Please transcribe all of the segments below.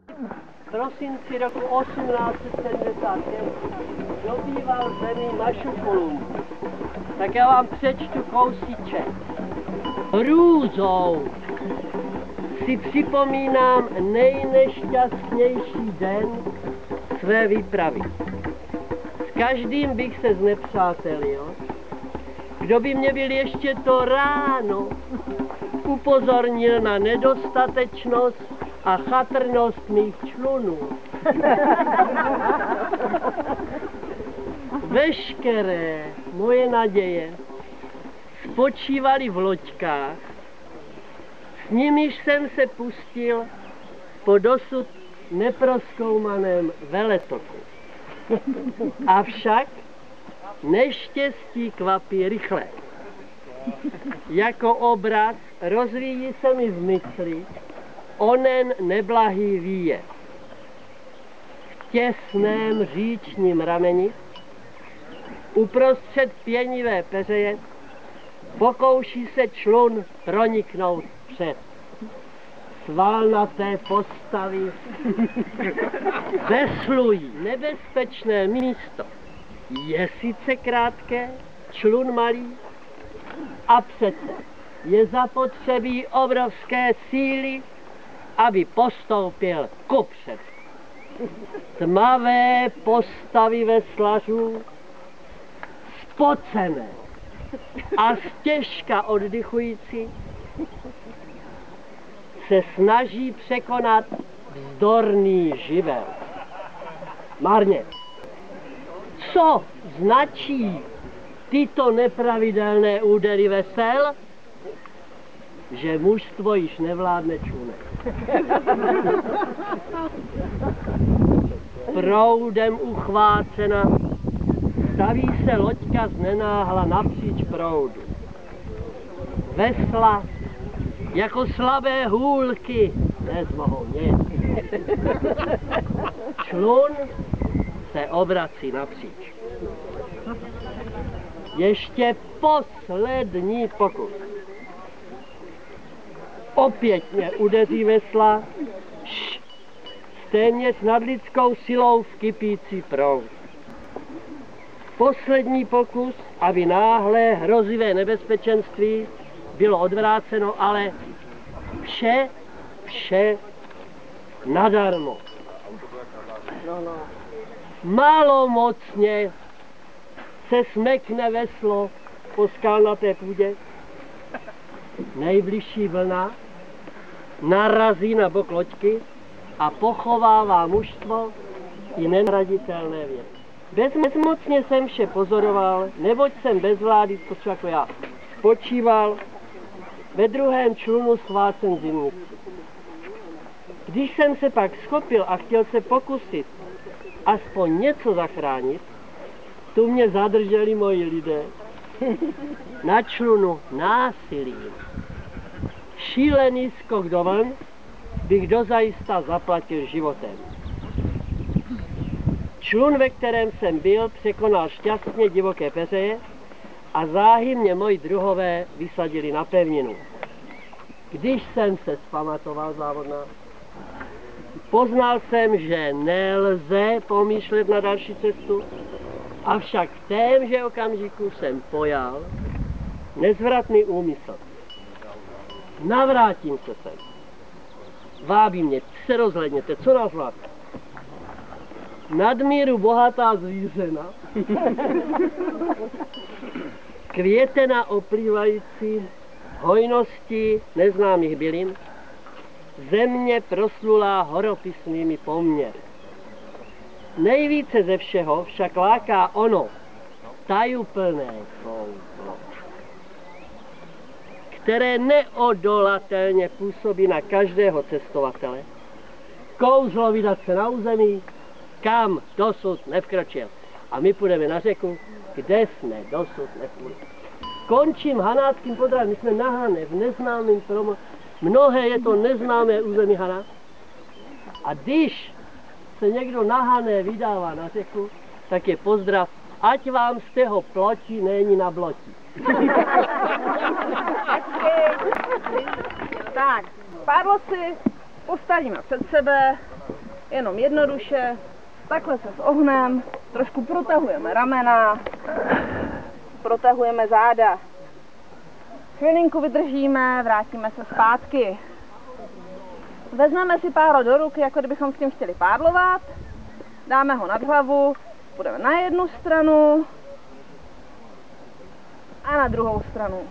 V prosinci roku 1875 dobýval zemi Mašu Kolumbu. Tak já vám přečtu kousíček. Hrůzou si připomínám nejnešťastnější den své výpravy. S každým bych se znepřátelil, kdo by mě byl ještě to ráno upozornil na nedostatečnost a chatrnost mých člunů. Veškeré moje naděje spočívaly v loďkách, s nimiž jsem se pustil po dosud neprozkoumaném veletoku. Avšak neštěstí kvapí rychle. Jako obraz rozvíjí se mi v mysli onen neblahý výjev. V těsném říčním rameni uprostřed pěnivé peřeje pokouší se člun proniknout před. Svalnaté postavy veslují. Nebezpečné místo je sice krátké, člun malý, a přece je zapotřebí obrovské síly, aby postoupil kupřed. Tmavé postavy veslařů, spocené a stěžka oddychující, se snaží překonat vzdorný živel. Marně. Co značí tyto nepravidelné údery vesel? Že mužstvo již nevládne člunek. Proudem uchvácena staví se loďka znenáhla napříč proudu. Vesla jako slabé hůlky nezmohou nic. Člun se obrací napříč. Ještě poslední pokus. Opět mě udeří vesla, s téměř nadlidskou silou v kypící proud. Poslední pokus, aby náhle hrozivé nebezpečenství bylo odvráceno, ale vše nadarmo. Malomocně se smekne veslo po skalnaté půdě. Nejbližší vlna narazí na bok loďky a pochovává mužstvo i nenahraditelné věci. Bezmocně jsem vše pozoroval, neboť jsem bez vlády, to jako já, spočíval ve druhém člunu schvácen zimnici. Když jsem se pak schopil a chtěl se pokusit aspoň něco zachránit, tu mě zadrželi moji lidé na člunu násilím. Šílený skok do vln bych dozajista zaplatil životem. Člun, ve kterém jsem byl, překonal šťastně divoké peřeje a záhy mě moji druhové vysadili na pevninu. Když jsem se zpamatoval závodná, poznal jsem, že nelze pomýšlet na další cestu, avšak v témže okamžiku jsem pojal nezvratný úmysl. Navrátím se sem. Vábí mě, se rozhledněte, co nás vábí? Nadmíru bohatá zvířena, květena oplývající hojností neznámých bylin, země proslulá horopisnými poměry. Nejvíce ze všeho však láká ono tajuplné kouzlo, které neodolatelně působí na každého cestovatele. Kouzlo vydat se na území, kam dosud nevkročil. A my půjdeme na řeku, kde jsme dosud nepůjde. Končím Hanáckým podravím, my jsme na Hané, v neznámém mnohé je to neznámé území Haná. A když se někdo na Hané vydává na řeku, tak je pozdrav, ať vám z toho plotí není na blotí. Tak, pádlo si postavíme před sebe, jenom jednoduše, takhle se s ohnem, trošku protahujeme ramena, protahujeme záda. Chvilinku vydržíme, vrátíme se zpátky. Vezmeme si páro do ruky, jako kdybychom s tím chtěli pádlovat. Dáme ho nad hlavu, půjdeme na jednu stranu a na druhou stranu.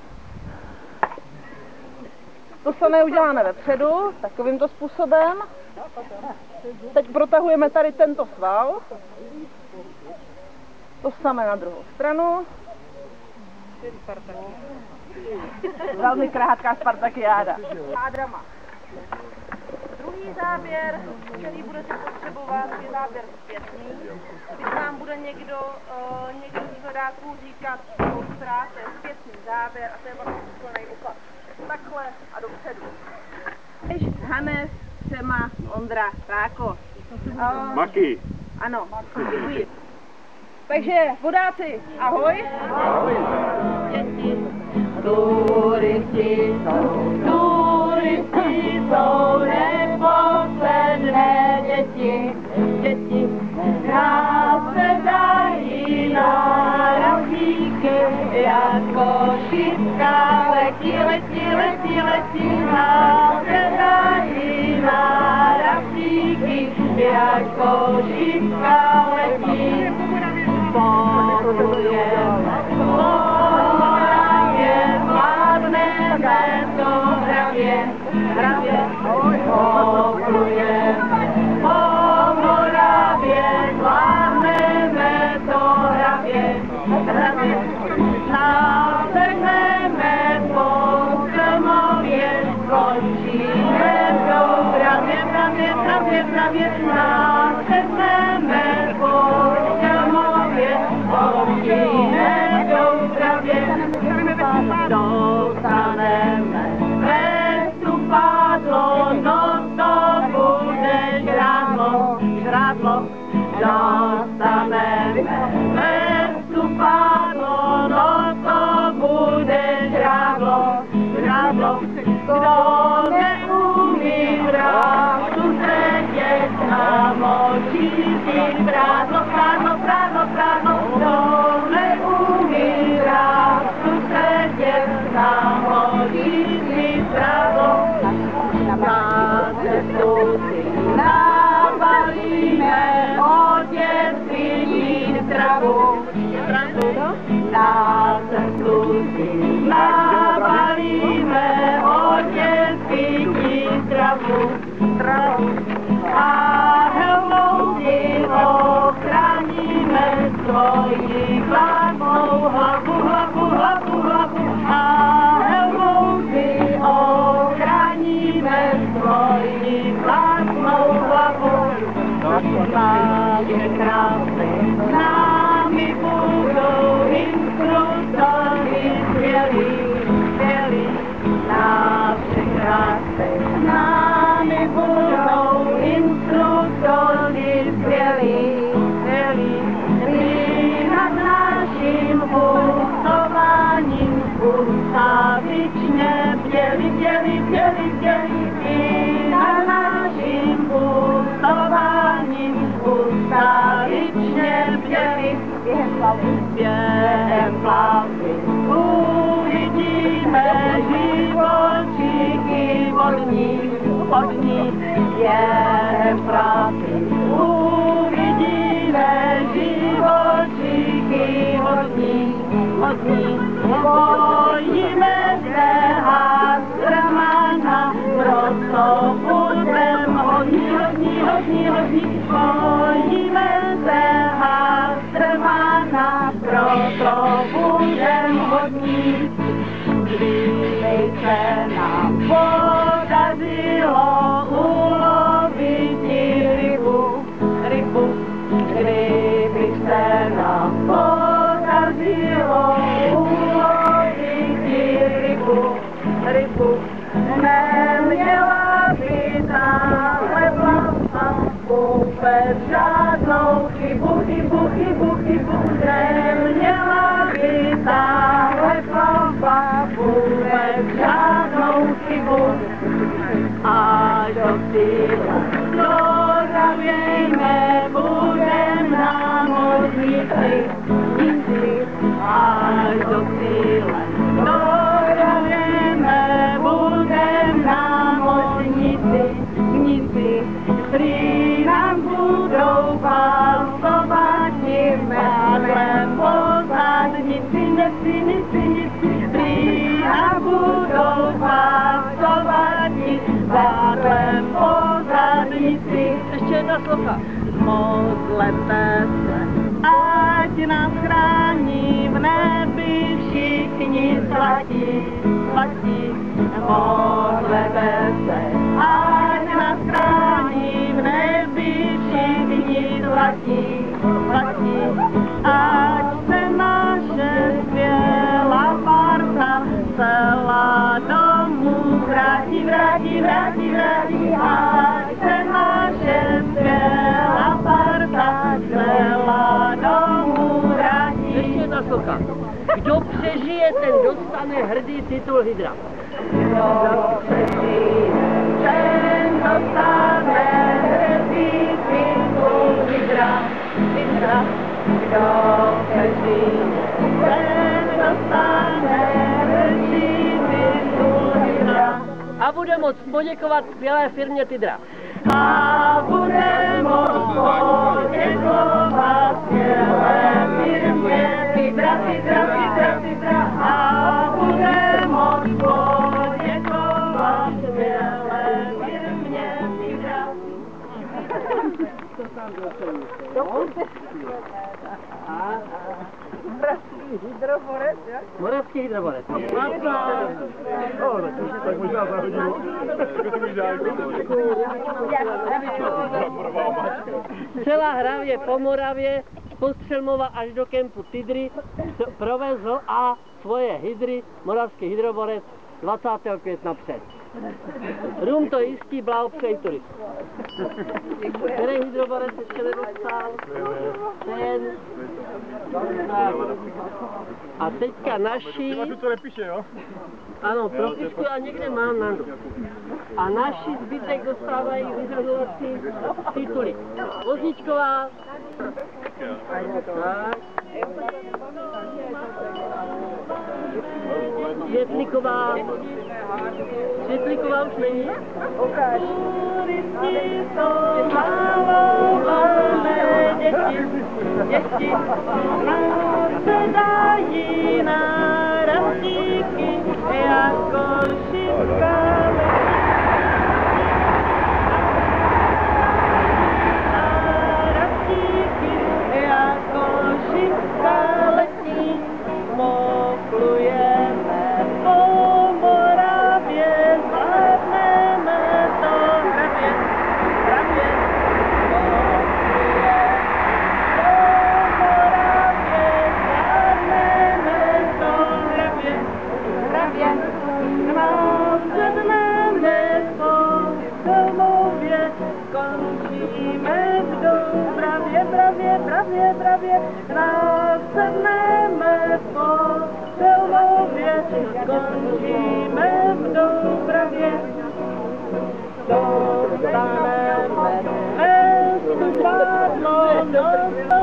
To samé uděláme vepředu, takovýmto způsobem. Teď protahujeme tady tento sval. To samé na druhou stranu. Velmi krátká spartakiáda. Ádrama. Druhý záběr, který budete potřebovat, je záběr zpětný. Když vám bude někdo z vodáků říkat, to je zpětný záběr a to je vlastně úplnej opak. Takhle a dopředu. Hannes, Sema, Ondra, Ráko. Maki. Ano, děkuji. Takže vodáci, ahoj. Ahoj. Děti. Turisti jsou neposledné děti. Děti hrát se dají na rafíky, jako šipka letí, hrát se dají na rafíky, jako šipka letí. Sporujeme, zvládneme to hravě, poplujeme po Moravě, zvládneme to hravě, nasehneme po Krmově, skončíme v Doubravě, nasehneme po Krmově, skončíme v Doubravě, dostaneme vestu pádlo, no to bude žrádlo, dostaneme vestu pádlo, no to bude žrádlo, kdo neumí vrátku sedět, namočí si prádlo, kdo neumí vrátku sedět, namočí si prádlo, na cestu si nabalíme od dětství travu, na cestu si nabalíme od dětství travu, a helmouti ochráníme svoji vládnou hlavu, a helmouti ochráníme svoji vládnou hlavu. Naše krásy s námi budou instruktory skvělí, naše krásy s námi budou instruktory skvělí, nad naším pustováním ustavičně bdělí, nad naším pustováním ustavičně bdělí. Během plavby uvidíme živočichy vodní, během plavby uvidíme živočichy vodní, bojíme se Hasramana, proto budem hodní, bojíme se Hasramana, proto budem hodní. Kdyby se nám podařilo ulovit rybu, kdyby se nám podařilo ulovit rybu, neměla by tahle plavba vůbec žádnou Nic, až do cíle. Dojdeme, budem námořníci, prý nám budou válcovat tím málem pozadnici, prý nám budou válcovat tím málem pozadnici. Ještě jedna sloka. Modlete se, ať nás chrání v nebi všichni svatí. Modlete se, ať nás chrání v nebi všichni svatí. Ať se naše skvělá parta celá domů vrátí. Ať se naše skvělá parta celá domů vrátí. Ještě jedna sloka. Kdo přežije, ten dostane hrdý titul Hydra. Kdo přežije, ten dostane hrdý titul Hydra. Kdo přežije, ten dostane hrdý titul Hydra. A bude moct poděkovat skvělé firmě Tidra. A bude moct poděkovat skvělé firmě Tidra. A bude moct poděkovat skvělé firmě Tidra. Moravský hydroborec. Tak možná za hodinu. Celá hravě po Moravě, po Střelmova až do kempu Tidry provezl a svoje hydry Moravský hydroborec 20. května před. Rum to jistí, blahopřeji turistů. Který hydroborec ještě nedostal? Ten. A teďka naši... To nepíše, jo? Ano, propisku já někde mám, Nandu. A naši zbytek dostávají vyřazovací tituly. Vozíčková. Tak. Světlíková. Světlíková už není? Ukáž. Turisti jsou malované děti, nám se dají na raftíky jako šipka. Moplujeme po Moravě, zvládneme to hravě. Moplujeme po Moravě, zvládneme to hravě. Následneme po Krmově, skončíme v Doubravě, bravě. Následneme po Krmově, skončíme v Doubravě. Dostaneme mestu zvládlo,